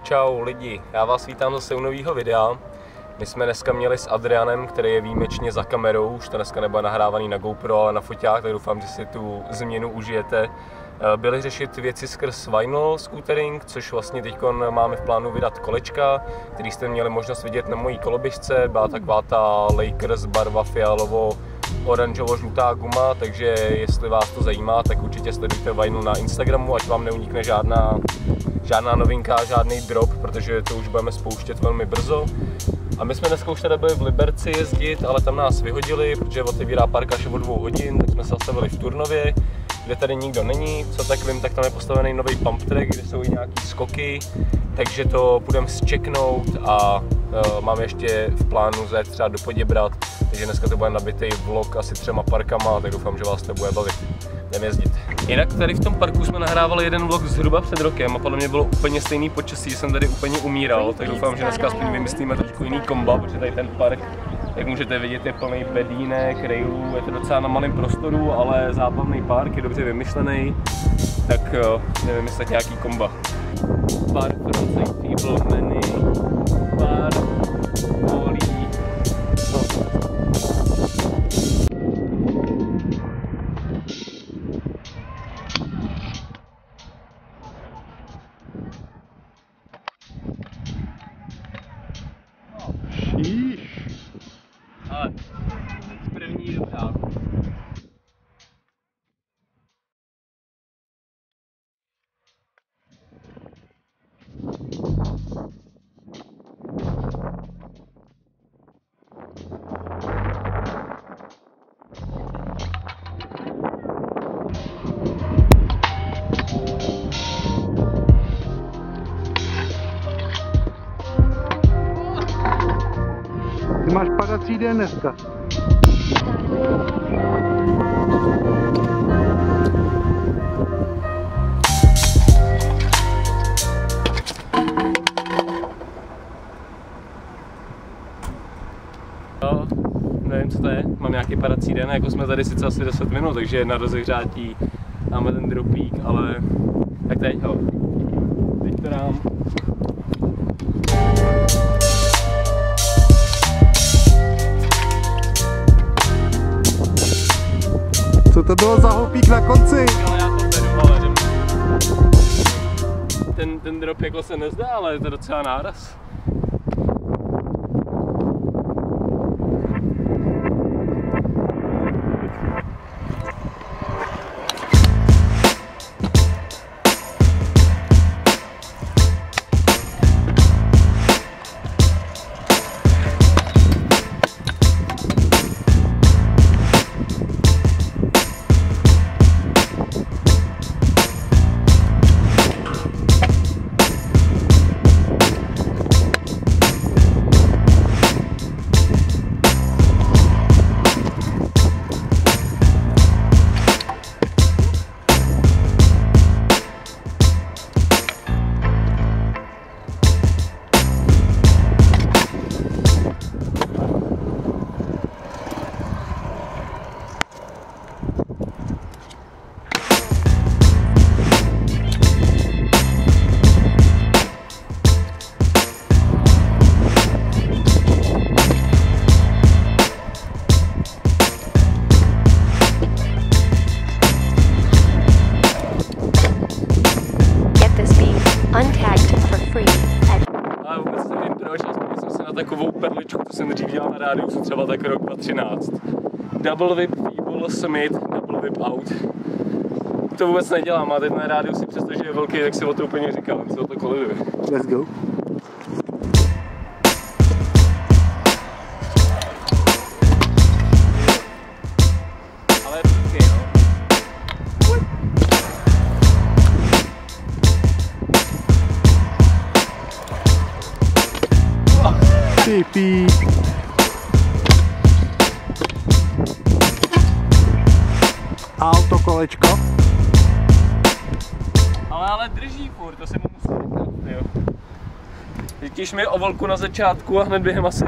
Čau lidi, já vás vítám zase u nového videa. My jsme dneska měli s Adrianem, který je výjimečně za kamerou, už to dneska nebude nahrávaný na GoPro, ale na foťák, tak doufám, že si tu změnu užijete. Byli řešit věci skrz vinyl scootering, což vlastně teď máme v plánu vydat kolečka, který jste měli možnost vidět na mojí koloběžce. Byla taková ta Lakers barva fialovo-oranžovo-žlutá guma, takže jestli vás to zajímá, tak určitě sledujte vinyl na Instagramu, ať vám neunikne žádná novinka, žádný drop, protože to už budeme spouštět velmi brzo. A my jsme dneska už tady byli v Liberci jezdit, ale tam nás vyhodili, protože otevírá park až o 2 hodin, tak jsme se zastavili v Turnově, kde tady nikdo není. Co tak vím, tak tam je postavený nový pump track, kde jsou i nějaký skoky, takže to půjdeme zčeknout a mám ještě v plánu zajet třeba do Poděbrad, takže dneska to bude nabitý vlog asi 3 parkama, tak doufám, že vás to bude bavit. Jdeme jezdit. Jinak tady v tom parku jsme nahrávali jeden vlog zhruba před rokem a podle mě bylo úplně stejný počasí, že jsem tady úplně umíral, tak doufám, že dneska aspoň vymyslíme trošku jiný komba, protože tady ten park, jak můžete vidět, je plný bedínek, railů, je to docela na malém prostoru, ale zábavný park, je dobře vymyšlený, tak jdeme vymyslet nějaký komba. Park Frontside Feeble Many, park volí. Ale první dobrá. Ty máš padací den dneska. No, nevím, co to je, mám nějaký padací den, jako jsme tady sice asi 10 minut, takže na rozehřátí máme ten dropík, ale tak teď ho, teď to dám. Co to bylo za houpík na konci? Ale já to beru, ale ten drop jako se nezdá, ale je to docela náraz. Ale vůbec nevím proč, aspoň jsem se na takovou perličku, to jsem dřív dělal na rádiusu třeba tak rok 2013. Double whip, feeble, summit, double whip out. To vůbec nedělám a teď na rádiusi, přestože je velký, tak si o to úplně říkám, co to koliduje. Let's go. Ale je prudký, no. Pípí. Autokolečko. Ale drží furt, to se mu musí nechat, jo. Vidíš mi o volku na začátku a hned během asi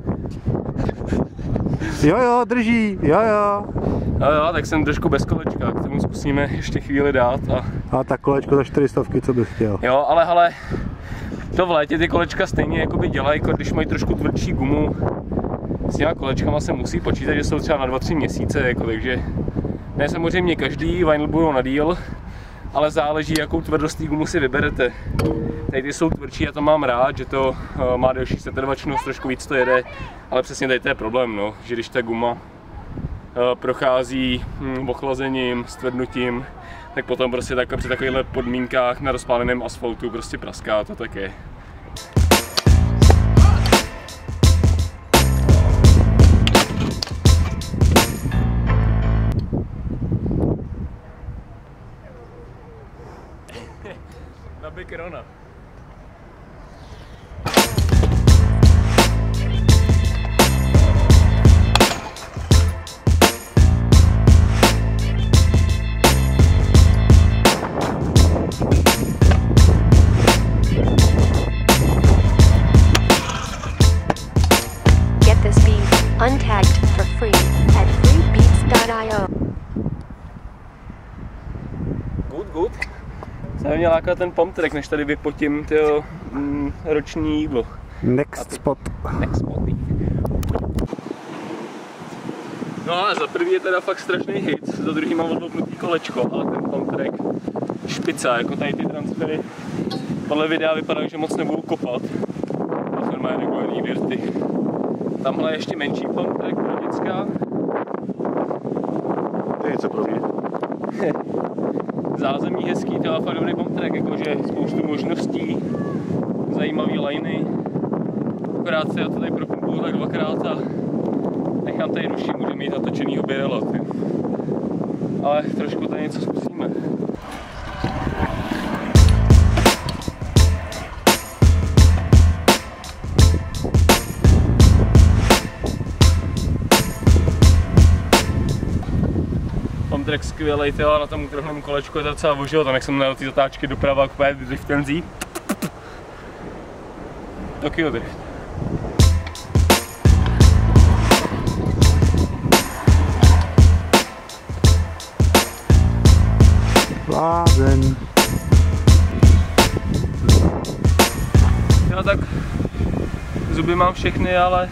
Jo, drží, jo. Jo, tak jsem trošku bez kolečka, k tomu zkusíme ještě chvíli dát. A tak kolečko za 400, co bys chtěl. Jo, ale hele, To v létě ty kolečka stejně jakoby dělají, jako když mají trošku tvrdší gumu. S těma kolečkama se musí počítat, že jsou třeba na 2-3 měsíce, jako, takže ne samozřejmě každý vinyl budou na díl, ale záleží, jakou tvrdost té gumu si vyberete. Tady ty jsou tvrdší, já to mám rád, že to má delší setrvačnost, trošku víc to jede, ale přesně tady to je problém, no, že když ta guma prochází ochlazením, stvrdnutím, tak potom prostě při takovýchhle podmínkách na rozpáleném asfaltu prostě praská, to tak je. Na Big Rona. Get this beat untagged for free at freebeats.io. Good. Jsem mě láká ten pump track, než tady vypotím tyho roční jídlo. Next spot. No ale za prvý je teda fakt strašný hit, za druhý mám odloupnutý kolečko, ale ten pump track špica, jako tady ty transfery podle videa vypadá, že moc nebudou kopat. To jsou normálně regulární virty. Tamhle je ještě menší pump track pro děcka. To je něco pro mě. Zázemí hezký, to je fakt dobrý pump track, jakože spoustu možností, zajímavý liney. Akorát se já to tady propumpuju tak dvakrát a nechám tady ruší, můžu mít natočenýho birela, ale trošku tady něco zkusíme. Pump track skvělej, tyjo, na tom ukrohném kolečku je to docela vožil, tam jak jsem najel ty zatáčky doprava, úplně driftenzí. Tokyo Drift. Blázen. Já tak zuby mám všechny, ale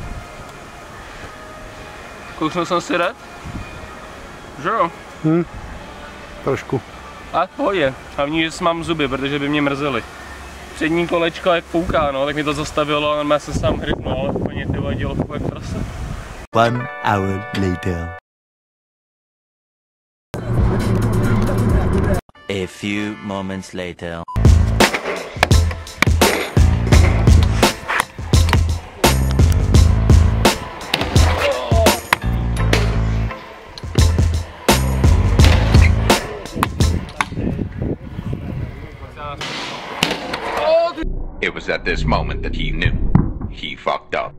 kousnul jsem si red. Že jo? Trošku. A v pohodě. Hlavní, že mám zuby, protože by mě mrzely. Přední kolečko jak fouká, no, tak mi to zastavilo a normálně jsem sám hrypnul, ale úplně ty dělo jak prase. 1 hour later. A few moments later. It was at this moment that he knew he fucked up.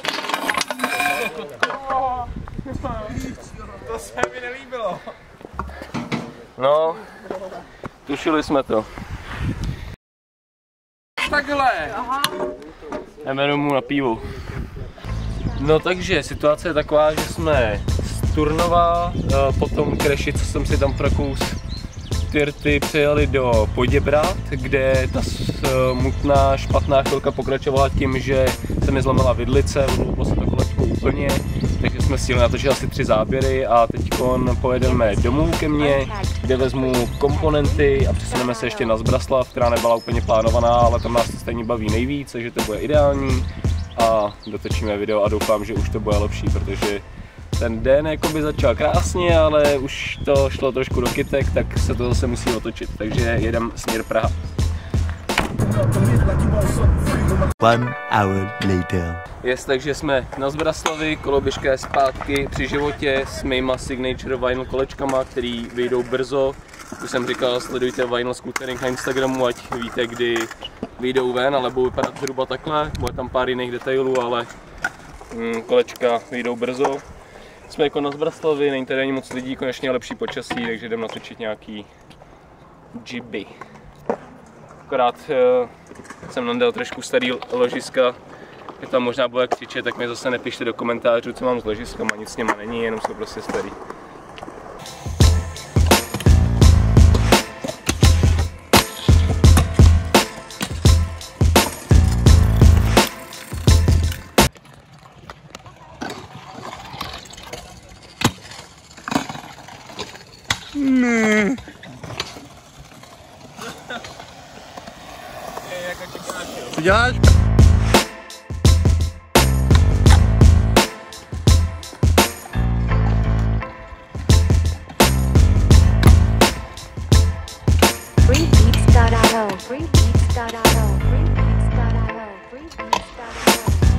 To se mi nelíbilo. No, tušili jsme to. Takhle. Jdeme domů na pivo. No takže situace je taková, že jsme z Turnova, po tom crashi, co jsem si tam prokous Tyrty, přijeli do Poděbrad, kde ta smutná, špatná chvilka pokračovala tím, že se mi zlomila vidlice, odlouplo se to kolečko úplně, takže jsme stihli natočit asi 3 záběry a teď pojedeme domů ke mně, kde vezmu komponenty a přesuneme se ještě na Zbraslav, která nebyla úplně plánovaná, ale tam nás to stejně baví nejvíc, takže to bude ideální a dotočíme video a doufám, že už to bude lepší, protože ten den jakoby začal krásně, ale už to šlo trošku do kytek, tak se to zase musí otočit, takže jedem směr Praha. 1 hour later. Takže jsme na Zbraslavi, koloběžka je zpátky při životě s mýma signature vinyl kolečkama, který vyjdou brzo. Už jsem říkal, sledujte Vinyl Scootering na Instagramu, ať víte, kdy vyjdou ven, ale budou vypadat zhruba takhle. Bude tam pár jiných detailů, ale kolečka vyjdou brzo. Jsme jako na Zbraslavi, není tady ani moc lidí, konečně lepší počasí, takže jdem natočit nějaký jiby. Akorát jsem nám dal trošku starý ložiska, že tam možná bude křičet, tak mi zase nepište do komentářů, co mám s ložiskama, nic s něma není, jenom jsou prostě starý. jako čekáš, jo. Co děláš? Freebeats.io. Freebeats.io. Freebeats.io. Freebeats.io.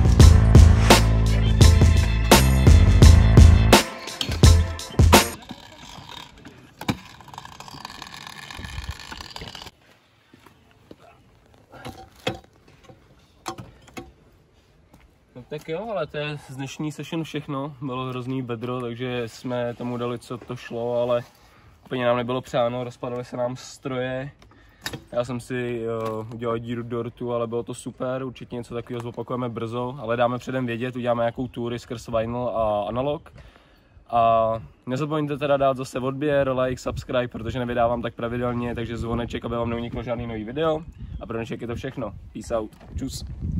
No tak jo, ale to je z dnešní session všechno. Bylo hrozný bedro, takže jsme tomu dali, co to šlo, ale úplně nám nebylo přáno, rozpadaly se nám stroje. Já jsem si udělal díru do rtu, ale bylo to super, určitě něco takového zopakujeme brzo, ale dáme předem vědět, uděláme nějakou tury skrz vinyl a analog. A nezapomeňte teda dát zase odběr, like, subscribe, protože nevydávám tak pravidelně, takže zvoneček, aby vám neuniklo žádný nový video. A pro dnešek je to všechno. Peace out. Čus.